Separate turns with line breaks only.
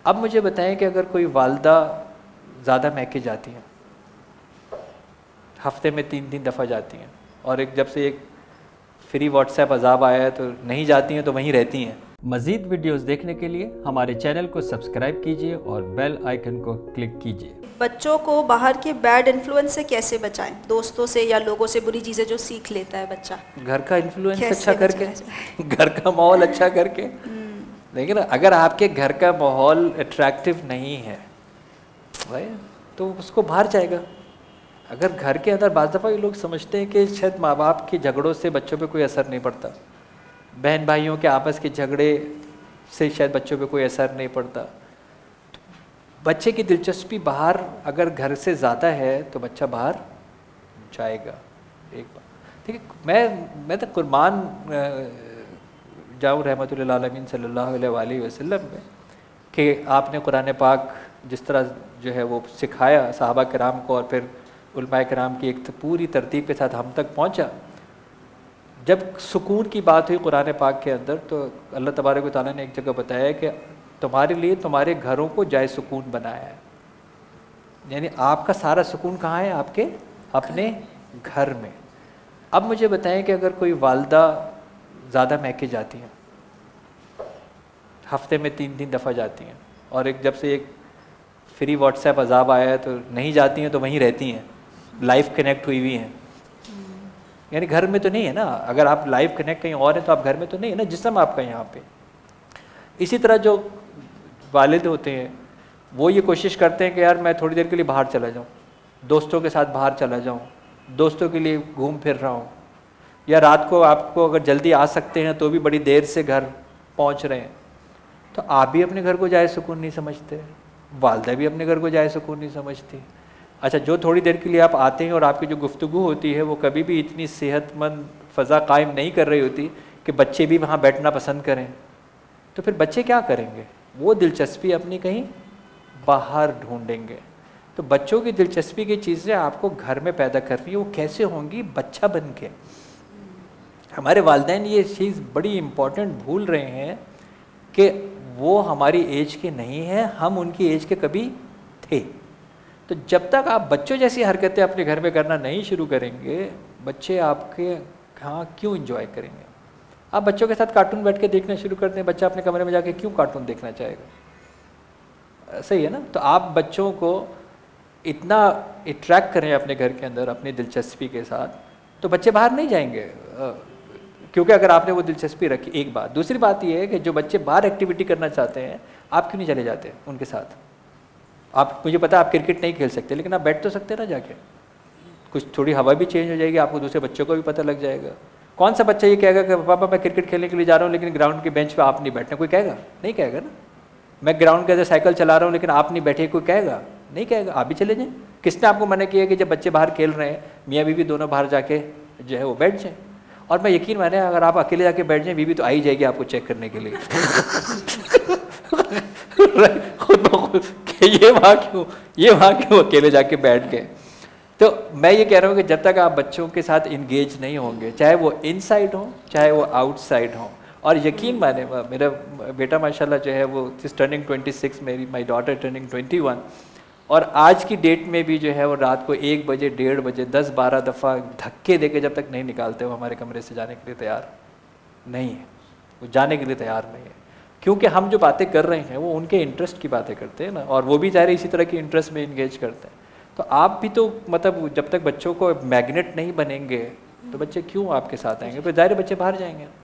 अब मुझे बताएं कि अगर कोई वालदा ज़्यादा मैके जाती हैं, हफ्ते में 3-3 दफ़ा जाती हैं, और एक जब से एक फ्री व्हाट्सएप अजाब आया है तो नहीं जाती हैं तो वहीं रहती हैं।
मज़ीद वीडियोस देखने के लिए हमारे चैनल को सब्सक्राइब कीजिए और बेल आइकन को क्लिक कीजिए।
बच्चों को बाहर के बैड इन्फ्लुएंस से कैसे बचाएं? दोस्तों से या लोगों से बुरी चीज़ें जो सीख लेता है बच्चा।
घर का इन्फ्लुएंस अच्छा करके, घर का माहौल अच्छा करके। लेकिन अगर आपके घर का माहौल अट्रैक्टिव नहीं है भाई तो उसको बाहर जाएगा। अगर घर के अंदर बाज़ दफ़ा ये लोग समझते हैं कि शायद माँ बाप के झगड़ों से बच्चों पे कोई असर नहीं पड़ता, बहन भाइयों के आपस के झगड़े से शायद बच्चों पे कोई असर नहीं पड़ता। बच्चे की दिलचस्पी बाहर अगर घर से ज़्यादा है तो बच्चा बाहर जाएगा। एक बार ठीक है, मैं तो कुर्बान जाऊँ रहमतुल्लिल आलमीन सल्लल्लाहु अलैहि वसल्लम में कि आपने कुरान पाक जिस तरह जो है वो सिखाया सहाबा किराम को और फिर उलमाए किराम की एक पूरी तरतीब के साथ हम तक पहुँचा। जब सुकून की बात हुई कुरान पाक के अंदर तो अल्लाह तबारक व तआला ने एक जगह बताया कि तुम्हारे लिए तुम्हारे घरों को जाए सुकून बनाया है। यानी आपका सारा सुकून कहाँ है? आपके अपने घर में। अब मुझे बताएं कि अगर कोई वालदा ज़्यादा मैके जाती हैं, हफ्ते में 3-3 दफ़ा जाती हैं, और एक जब से एक फ्री व्हाट्सएप अजाब आया है तो नहीं जाती हैं तो वहीं रहती हैं, लाइव कनेक्ट हुई हुई हैं। यानी घर में तो नहीं है ना, अगर आप लाइव कनेक्ट कहीं और हैं तो आप घर में तो नहीं है ना, जिस्म आपका यहाँ पे। इसी तरह जो वालिद होते हैं वो ये कोशिश करते हैं कि यार मैं थोड़ी देर के लिए बाहर चला जाऊँ, दोस्तों के साथ बाहर चला जाऊँ, दोस्तों के लिए घूम फिर रहा हूँ, या रात को आपको अगर जल्दी आ सकते हैं तो भी बड़ी देर से घर पहुँच रहे हैं, तो आप भी अपने घर को जाए सुकून नहीं समझते, वालदा भी अपने घर को जाए सुकून नहीं समझती। अच्छा, जो थोड़ी देर के लिए आप आते हैं और आपकी जो गुफ्तगू होती है वो कभी भी इतनी सेहतमंद फ़ज़ा कायम नहीं कर रही होती कि बच्चे भी वहाँ बैठना पसंद करें, तो फिर बच्चे क्या करेंगे? वो दिलचस्पी अपनी कहीं बाहर ढूंढेंगे। तो बच्चों की दिलचस्पी की चीज़ें आपको घर में पैदा करनी है। वो कैसे होंगी? बच्चा बन के। हमारे वालिदैन ये चीज़ बड़ी इम्पॉर्टेंट भूल रहे हैं कि वो हमारी एज के नहीं हैं, हम उनकी एज के कभी थे। तो जब तक आप बच्चों जैसी हरकतें अपने घर में करना नहीं शुरू करेंगे, बच्चे आपके यहाँ क्यों एंजॉय करेंगे? आप बच्चों के साथ कार्टून बैठ के देखना शुरू कर दें, बच्चा अपने कमरे में जाके क्यों कार्टून देखना चाहेगा? सही है ना? तो आप बच्चों को इतना अट्रैक्ट करें अपने घर के अंदर अपनी दिलचस्पी के साथ, तो बच्चे बाहर नहीं जाएंगे, क्योंकि अगर आपने वो दिलचस्पी रखी। एक बात। दूसरी बात ये है कि जो बच्चे बाहर एक्टिविटी करना चाहते हैं, आप क्यों नहीं चले जाते उनके साथ? आप, मुझे पता है आप क्रिकेट नहीं खेल सकते, लेकिन आप बैठ तो सकते ना जाके, कुछ थोड़ी हवा भी चेंज हो जाएगी, आपको दूसरे बच्चों को भी पता लग जाएगा। कौन सा बच्चा ये कहेगा कि पापा मैं क्रिकेट खेलने के लिए जा रहा हूँ लेकिन ग्राउंड के बेंच पे आप नहीं बैठना? कोई कहेगा? नहीं कहेगा ना। मैं ग्राउंड के अंदर साइकिल चला रहा हूँ लेकिन आप नहीं बैठे, कोई कहेगा? नहीं कहेगा। आप भी चले जाएँ। किसने आपको मना किया कि जब बच्चे बाहर खेल रहे हैं मियाँ बीवी दोनों बाहर जाके जो है वो बैठ जाएँ? और मैं यकीन माने अगर आप अकेले जाके बैठ जाएँ, बीवी तो आ ही जाएगी आपको चेक करने के लिए खुद ब खुद कि ये वहाँ क्यों अकेले जाके बैठ गए। तो मैं ये कह रहा हूँ कि जब तक आप बच्चों के साथ इंगेज नहीं होंगे, चाहे वो इनसाइड हो चाहे वो आउटसाइड हो, और यकीन माने मेरा बेटा माशाल्लाह जो है वो इज टर्निंग 26, मेरी माई डॉटर टर्निंग 21, और आज की डेट में भी जो है वो रात को 1 बजे 1:30 बजे 10-12 दफ़ा धक्के देके जब तक नहीं निकालते वो हमारे कमरे से जाने के लिए तैयार नहीं है। वो जाने के लिए तैयार नहीं है, क्योंकि हम जो बातें कर रहे हैं वो उनके इंटरेस्ट की बातें करते हैं ना, और वो भी ज़ाहिर इसी तरह की इंटरेस्ट में इंगेज करते हैं। तो आप भी तो मतलब जब तक बच्चों को मैग्नेट नहीं बनेंगे तो बच्चे क्यों आपके साथ आएंगे? फिर ज़ाहिर बच्चे बाहर जाएंगे।